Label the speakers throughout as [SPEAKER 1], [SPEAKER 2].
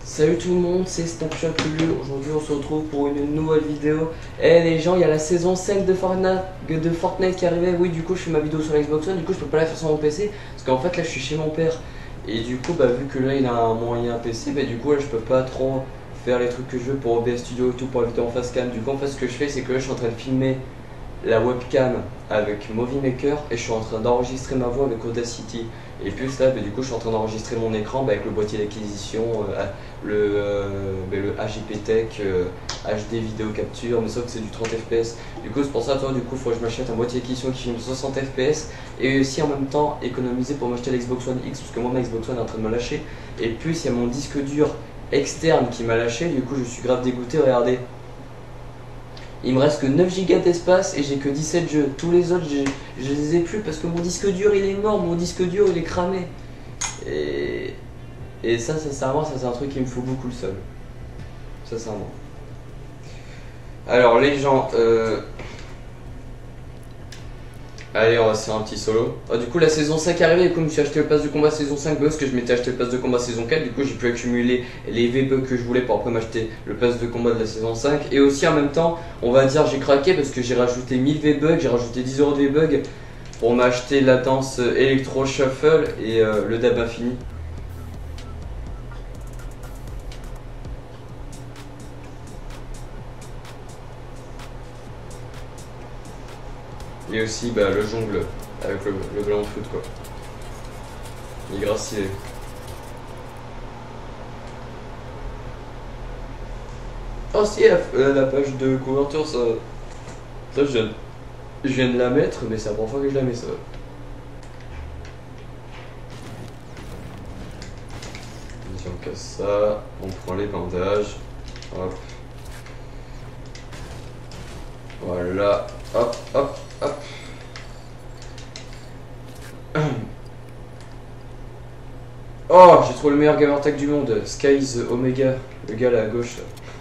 [SPEAKER 1] Salut tout le monde, c'est Snapchat Lulu. Aujourd'hui on se retrouve pour une nouvelle vidéo. Et les gens, il y a la saison 5 de Fortnite qui arrivait. Oui, du coup je fais ma vidéo sur la Xbox One, du coup je peux pas la faire sur mon PC. Parce qu'en fait là je suis chez mon père. Et du coup vu que là il a un moyen PC, du coup là je peux pas trop faire les trucs que je veux pour OBS Studio et tout, pour la vidéo en face cam. Du coup en fait ce que je fais, c'est que là je suis en train de filmer la webcam avec Movie Maker et je suis en train d'enregistrer ma voix avec Audacity. Et plus là, du coup, je suis en train d'enregistrer mon écran avec le boîtier d'acquisition, le HIP Tech, HD vidéo capture, mais sauf que c'est du 30 fps. Du coup, c'est pour ça, du coup, il faut que je m'achète un boîtier d'acquisition qui filme 60 fps et aussi en même temps économiser pour m'acheter l'Xbox One X parce que moi, ma Xbox One est en train de me lâcher. Et plus, il y a mon disque dur externe qui m'a lâché, du coup, je suis grave dégoûté. Regardez. Il me reste que 9 Go d'espace et j'ai que 17 jeux. Tous les autres, je les ai plus parce que mon disque dur il est mort, mon disque dur il est cramé. Et ça, sincèrement, ça c'est un truc qui me fout beaucoup le seum. Sincèrement. Alors les gens, allez, on va se faire un petit solo. Du coup, la saison 5 est arrivée et comme je me suis acheté le pass de combat saison 5 parce que je m'étais acheté le pass de combat saison 4, du coup j'ai pu accumuler les V-Bucks que je voulais pour après m'acheter le pass de combat de la saison 5. Et aussi en même temps, on va dire j'ai craqué parce que j'ai rajouté 1000 V-Bucks, j'ai rajouté 10 € de V-Bucks pour m'acheter la danse Electro Shuffle et le dab infini. Et aussi le jongle avec le ballon de foot quoi. Il est grave stylé. Oh si, la page de couverture, ça je viens de la mettre, mais c'est la première fois que je la mets ça. On casse ça, on prend les bandages, hop. Voilà, hop, hop, hop. Oh, j'ai trouvé le meilleur gamer tag du monde, Skies Omega, le gars là à gauche.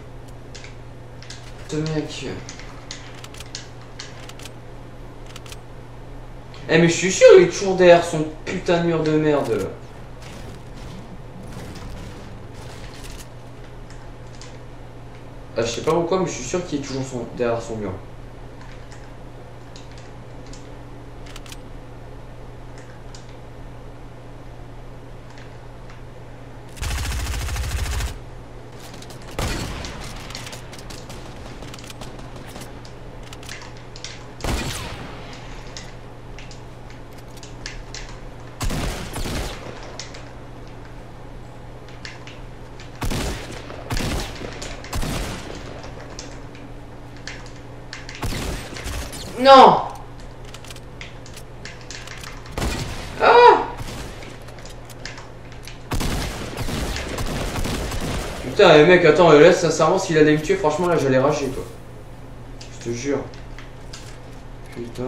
[SPEAKER 1] Ce mec. Eh mais je suis sûr il est toujours derrière son putain de mur de merde. Ah, je sais pas pourquoi mais je suis sûr qu'il est toujours derrière son mur. Non! Ah! Putain, mec, attends, là, sincèrement, s'il allait me tuer, franchement, là, j'allais rager, quoi. Je te jure. Putain.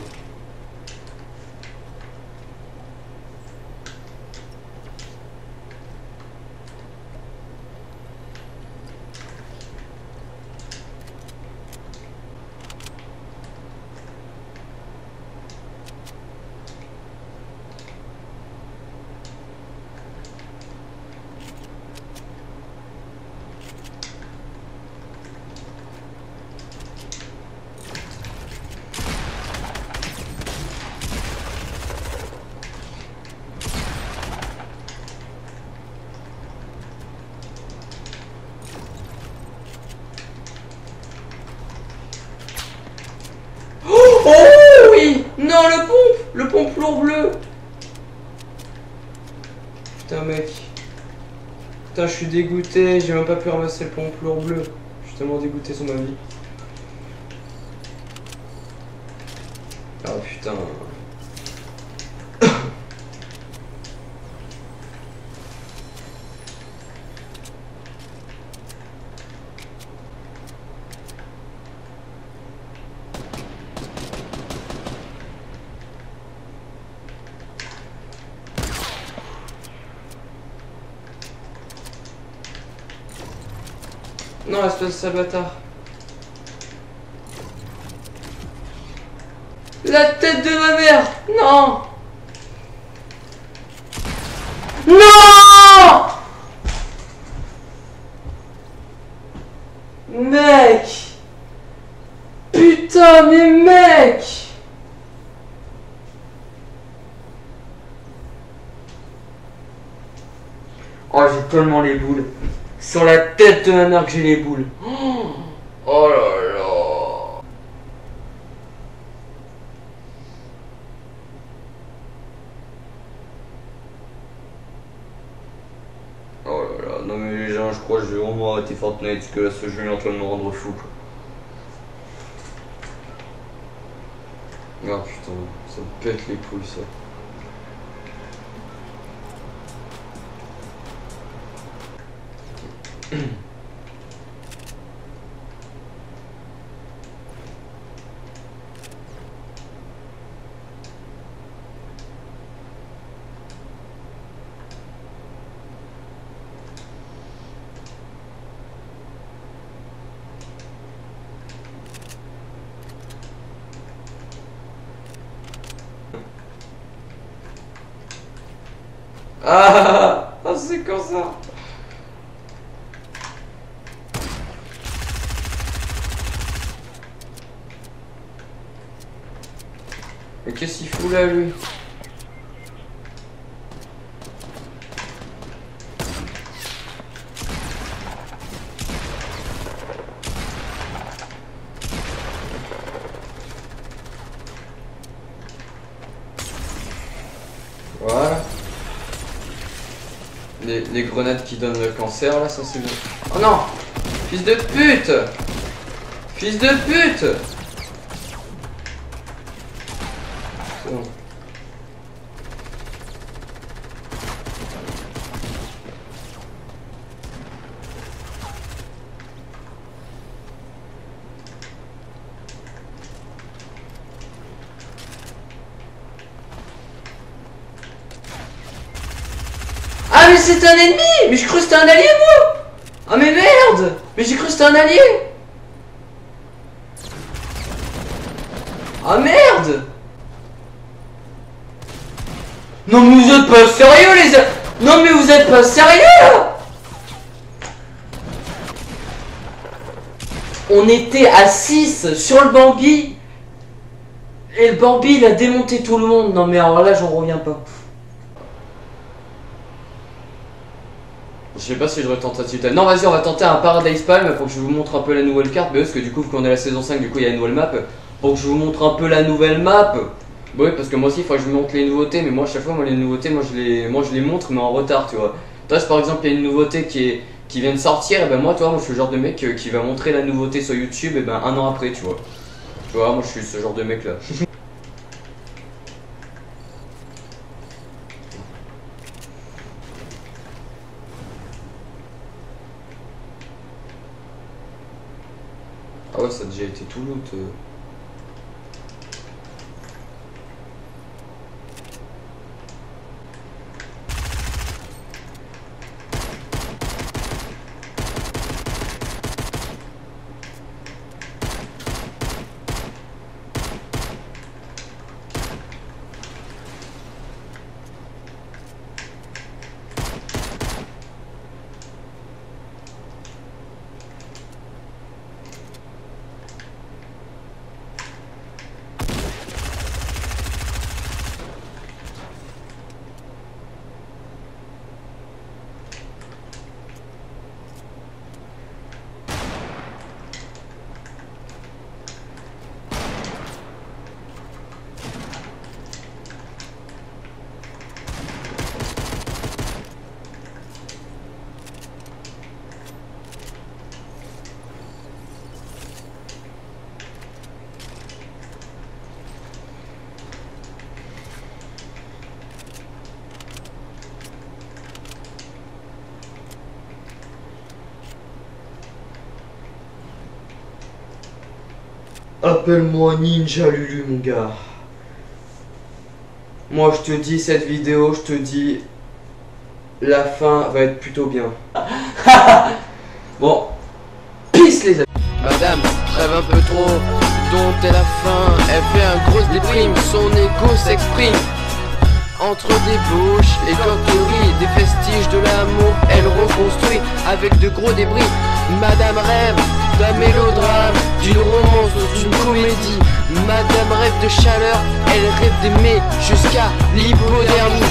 [SPEAKER 1] Oh oui! Non, le pompe lourd bleu. Putain mec. Putain, je suis dégoûté, j'ai même pas pu ramasser le pompe lourd bleu. Je suis tellement dégoûté sur ma vie. Ah putain. Non, espèce de sale bâtard. La tête de ma mère. Non. Non. mec! Putain, mais mec! Oh, j'ai tellement les boules. Sur la tête de ma mère que j'ai les boules. Oh là là. Oh là là, non mais les gens, je crois que je vais vraiment arrêter Fortnite parce que là ce jeu est en train de me rendre fou quoi. Ah putain, ça me pète les couilles ça. Ah, c'est comme ça. Mais qu'est-ce qu'il fout là lui? Voilà. Les grenades qui donnent le cancer là, ça c'est bon. Oh non! Fils de pute! Fils de pute! C'est bon. Ah mais c'est un ennemi! Mais je crois que c'était un allié moi! Ah mais merde! Mais j'ai cru que c'était un allié! Ah merde! Non mais vous êtes pas sérieux les a... Non mais vous êtes pas sérieux là! On était à 6 sur le Bambi. Et le Bambi il a démonté tout le monde. Non mais alors là j'en reviens pas. Je sais pas si je retente ça. Non vas-y on va tenter un Paradise Palm pour que je vous montre un peu la nouvelle carte. Parce que du coup vu qu'on est à la saison 5 du coup il y a une nouvelle map. Pour que je vous montre un peu la nouvelle map. Oui parce que moi aussi il faut que je vous montre les nouveautés. Mais moi à chaque fois moi les nouveautés moi je les montre mais en retard tu vois. Toi si par exemple il y a une nouveauté qui vient de sortir. Et ben moi toi moi je suis le genre de mec qui va montrer la nouveauté sur YouTube et ben un an après tu vois. Tu vois moi je suis ce genre de mec là. Ah ouais ça a déjà été tout loot. Appelle-moi Ninja Lulu mon gars. Moi je te dis cette vidéo, je te dis la fin va être plutôt bien. Bon, peace les amis.
[SPEAKER 2] Madame rêve un peu trop, dont est la fin. Elle fait un grosse déprime, son ego s'exprime. Entre débauche et coquerie, des vestiges de l'amour, elle reconstruit avec de gros débris. Madame rêve d'un mélodrame. de chaleur, elle rêve d'aimer jusqu'à l'hypodermie.